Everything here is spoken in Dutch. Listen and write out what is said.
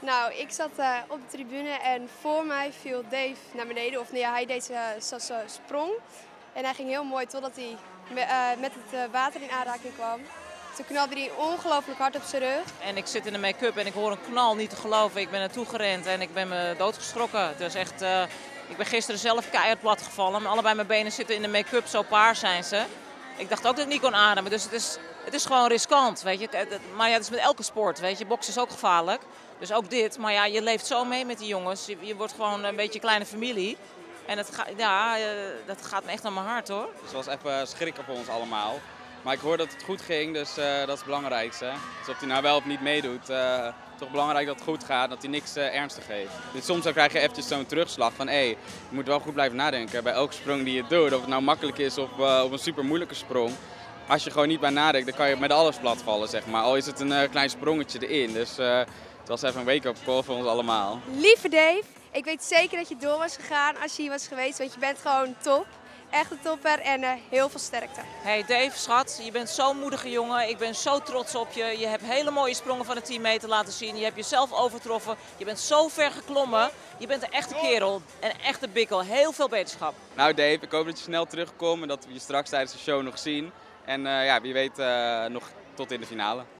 Nou, ik zat op de tribune en voor mij viel Dave naar beneden. Of nee, ja, hij deed zijn sprong. En hij ging heel mooi totdat hij met het water in aanraking kwam. Toen knalde hij ongelooflijk hard op zijn rug. En ik zit in de make-up en ik hoor een knal, niet te geloven. Ik ben naartoe gerend en ik ben me doodgeschrokken. Het is echt, ik ben gisteren zelf keihard plat gevallen. Maar allebei mijn benen zitten in de make-up, zo paars zijn ze. Ik dacht ook dat ik niet kon ademen, dus het is gewoon riskant, weet je. Maar ja, het is met elke sport, weet je. Boksen is ook gevaarlijk, dus ook dit. Maar ja, je leeft zo mee met die jongens. Je wordt gewoon een beetje een kleine familie. En dat gaat me echt aan mijn hart, hoor. Dus het was even schrikken voor ons allemaal. Maar ik hoor dat het goed ging, dus dat is het belangrijkste. Dus of hij nou wel of niet meedoet, toch belangrijk dat het goed gaat, dat hij niks ernstig heeft. Dus soms dan krijg je eventjes zo'n terugslag van je moet wel goed blijven nadenken bij elke sprong die je doet. Of het nou makkelijk is of een super moeilijke sprong. Als je gewoon niet bij nadenkt, dan kan je met alles platvallen, zeg maar. Al is het een klein sprongetje erin. Dus het was even een wake-up call voor ons allemaal. Lieve Dave, ik weet zeker dat je door was gegaan als je hier was geweest. Want je bent gewoon top. Echt een topper en heel veel sterkte. Hey Dave, schat, je bent zo'n moedige jongen. Ik ben zo trots op je. Je hebt hele mooie sprongen van de 10 meter laten zien. Je hebt jezelf overtroffen. Je bent zo ver geklommen. Je bent een echte kerel. Een echte bikkel. Heel veel beterschap. Nou Dave, ik hoop dat je snel terugkomt en dat we je straks tijdens de show nog zien. En ja, wie weet nog tot in de finale.